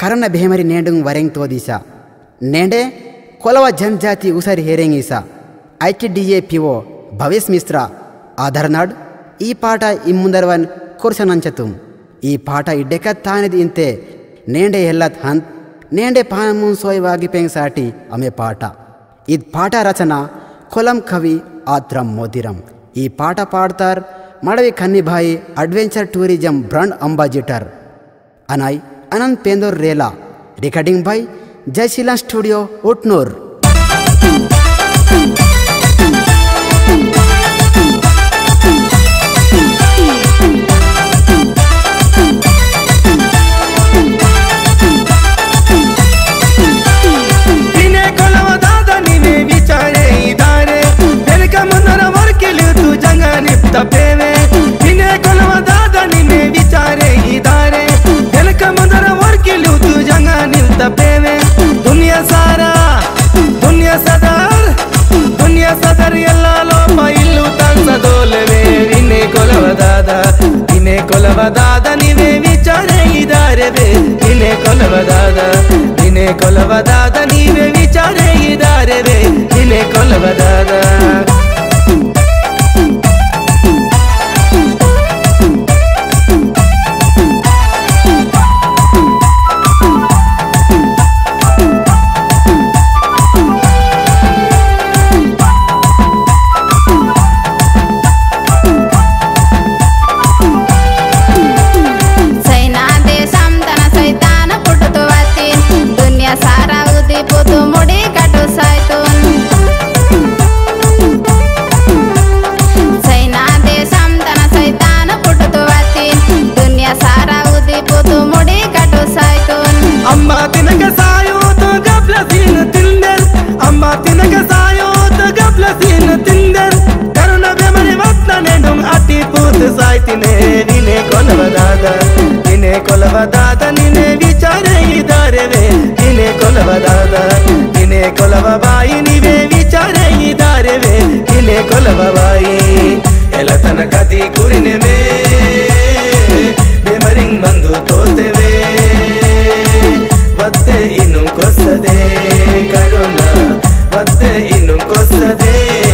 ಕರನ ಬೇಮರಿ ನೇಂಡುಂಗ್ ವರೆಂಗ್ ತೋದಿಸ ನೇಂಡೆ ಕೊಲವ ಜನಜಾತಿ ಉಸರಿ ಹೇರೆಂಗೀಸ ITDA PO Bhavesh Mishra ಆಧಾರನಾಡ್ ಈ ಪಾಠ ಇಮ್ಮುಂದರವನ್ ಕೊರ್ಸನಂಚತುಂ ಈ ಪಾಠ ಇಡ್ಡೆಕ ತಾನಿದ್ ಇಂತೆ ನೇಂಡೆ ಎಲ್ಲತ್ ಹಂತ್ ನೇಂಡೆ ಪಾನಮುನ್ ಸೋಯವಾಗಿ ಪೆಂಗ್ ಸಾಟಿ ಅಮೆ ಪಾಠ ಇದ್ ಪಾಠ ರಚನಾ ಕೊಲಂ ಕವಿ ಆತ್ರಂ ಮೋದಿರಂ ಈ ಪಾಠ ಪಾಡ್ತಾರ್ Madavi Kannibhai adventure tourism brand ambassador ಅನಾಯ್ ಅನಂತ್ ಪೇಂದೋರ್ ರೇಲಾ recording by Jayasheela studio Utnoor ತಪ್ಪೇವೆ ನಿನ್ನೆ ಕೊಲವದಾದ ನಿನ್ನೆ ವಿಚಾರೆ ಇದಾರೆ ಜನಕ ಮಂದರ ವರ್ಕಿಲುದು ಜಂಗ ನಿಲ್ತಪ್ಪೇವೆ ದುನಿಯಾ ಸದರ್ ಎಲ್ಲ ಲೋಪ ಇಲ್ಲು ತಂದದೋಲವೇ ನಿನ್ನೆ ಕೊಲವದಾದ ನೀವೇ ವಿಚಾರೆ ಇದಾರೆ ನಿನ್ನೆ ಕೊಲವದಾದ ನೀವೇ ವಿಚಾರೆ ಇದಾರೆ ನಿನ್ನೆ ಕೊಲವದಾದ ಕೊಲವದಾದ ನಿನ್ನೆ ವಿಚಾರ ಇದಾರೆ ನಿನ್ನೆ ಕೊಲವ ಬಾಯಿ ನೀವೇ ವಿಚಾರ ಇದಾರೆ ನಿನ್ನೆ ಕೊಲವ ಬಾಯಿ ಎಲ್ಲ ತನಕ ದಿ ಗುರಿನೆವೆ ಬೆಮರಿಂಗ್ ಬಂದು ತೋರ್ತೇವೆ ಮತ್ತೆ ಇನ್ನು ಕೊಸದೆ ಕರುಣ ಮತ್ತೆ ಇನ್ನು ಕೊಸದೆ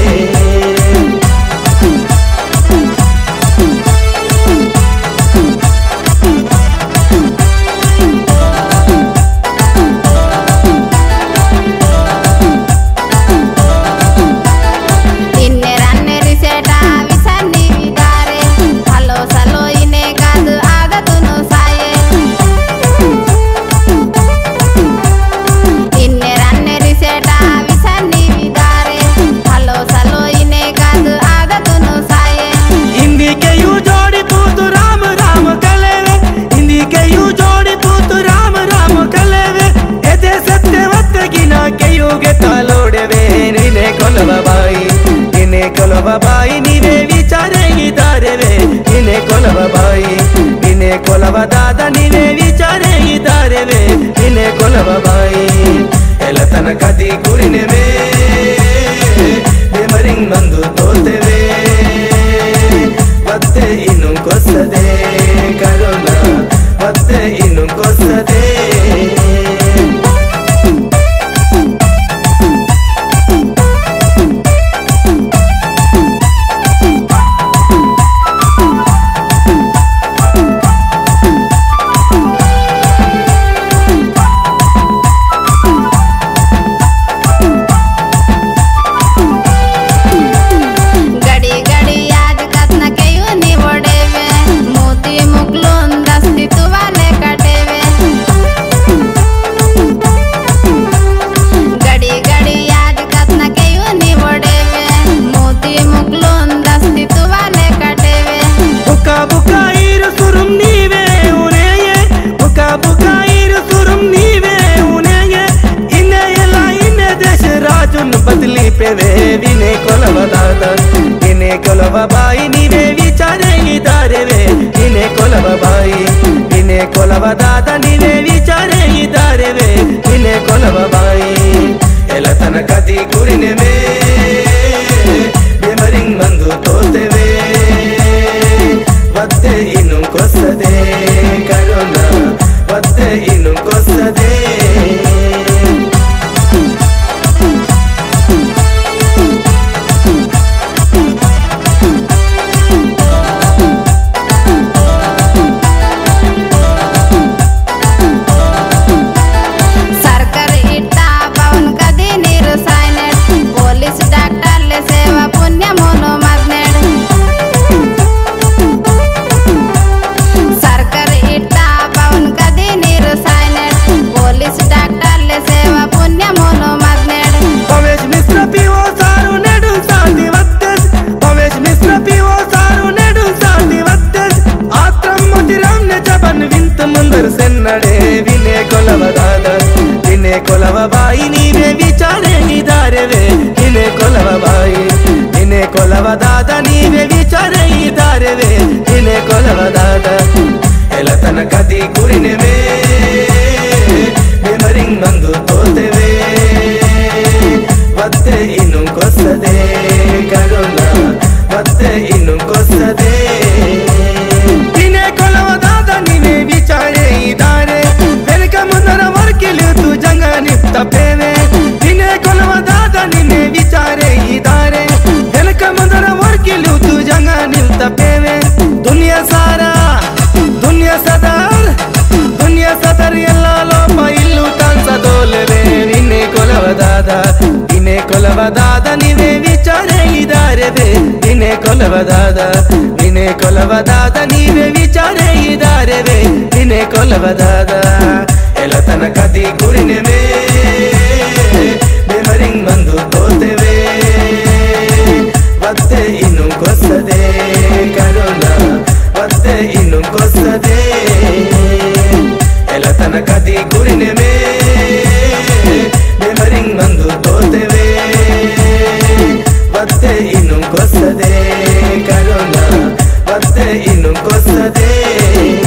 ಕೊಲವ ಬಾಯಿ ನೀವೇ ವಿಚಾರ ಇದಾರೆ ನಿನ್ನೆ ಕೊಲವದಾದ ನೀವೇ ವಿಚಾರ ಇದಾರೆ ನಿನ್ನೆ ಕೊಲವ ಬಾಯಿ ಎಲ್ಲ ತನಕ ದಿ ಗುರಿನೆವೆ ಬೆಮರಿಂಗ್ ಬಂದು ತೋರ್ತೇವೆ ಮತ್ತೆ ಇನ್ನು ಕೊಸದೆ ಕರುಣ ಮತ್ತೆ ಇನ್ನು ಕೊಸದೆ ನಿನ್ನೆ ಕೊಲವ ಬಾಯಿ ನೀವೇ ವಿಚಾರ ಇದಾರೆ ನಿನ್ನೆ ಕೊಲವದಾದ ನೀವೇ ವಿಚಾರ ಇದಾರೆ ನಿನ್ನೆ ಕೊಲವ ಬಾಯಿ ಎಲ್ಲ ತನಕ ದಿ ಗುರಿನೆವೆ ಬೆಮರಿಂಗ್ ಬಂದು ತೋರ್ತೇವೆ ಮತ್ತೆ ಇನ್ನು ಕೊಸದೆ ಕರುಣ ಮತ್ತೆ ಇನ್ನು ಕೊಸದೆ ಕೊಲವ ಬಾಯಿ ನೀವೇ ವಿಚಾರೆ ಇದಾರೆವೆ ಇನೆ ಕೊಲವ ಬಾಯಿ ಇನೆ ಕೊಲವದಾದ ನೀವೇ ವಿಚಾರೆ ಇದಾರೆವೆ ಇನೆ ಕೊಲವದಾದ ಎಲತನ ಕದಿ ಕುರಿನೆವೆ ಮೆಮರಿಂಗ್ ಬಂದು ತೋತೆವೆ ಮತ್ತೆ ಇನ್ನು ಕೊಸದೆ ಕರುಣ ಮತ್ತೆ ಇನ್ನು ಕೊಸದೆ ಇನೆ ಕೊಲವದಾದ ನೀವೇ ವಿಚಾರೆ ಇದಾರೆ ಬೆಳಕ ಮುಂದರ ವರ್ಕಿಲಿತು ಜಂಗ ನಿಪ್ತಪೇವೆ ನಿನ್ನೆ ಕೊಲವದಾದ ನಿನ್ನೆ ವಿಚಾರೆ ಇದಾರೆ ಬೆಳಕ ಮುಂದರ ವರ್ಕಿಲಿತು ಜಂಗ ನಿಪ್ತಪೇವೆ ದುನಿಯಾ ಸಾರ ದುನಿಯಾ ಸದರ್ ಎಲ್ಲ ಲೋಪ ಇಲ್ಲು ತಾನ್ಸದೋಲೆವೆ ನಿನ್ನೆ ಕೊಲವದಾದ ನೀವೇ ವಿಚಾರೆ ಇದಾರೆವೆ ನಿನ್ನೆ ಕೊಲವದಾದ ನೀವೇ ವಿಚಾರೆ ಇದಾರೆವೆ ನಿನ್ನೆ ಕೊಲವದಾದ ಎಲತನ ಕದಿ ಕುರಿನೆವೆ ಮೆಮರಿಂಗ್ ಬಂದು ತೋತೆವೆ ಮತ್ತೆ ಇನ್ನು ಕೊಸದೆ ಕರುಣ ಮತ್ತೆ ಇನ್ನು ಕೊಸದೆ ಎಲತನ ಕದಿ ಕುರಿನೆವೆ ಮೆಮರಿಂಗ್ ಬಂದು ತೋತೆವೆ ಮತ್ತೆ ಇನ್ನು ಕೊಸದೆ ಕರುಣ ಮತ್ತೆ ಇನ್ನು ಕೊಸದೆ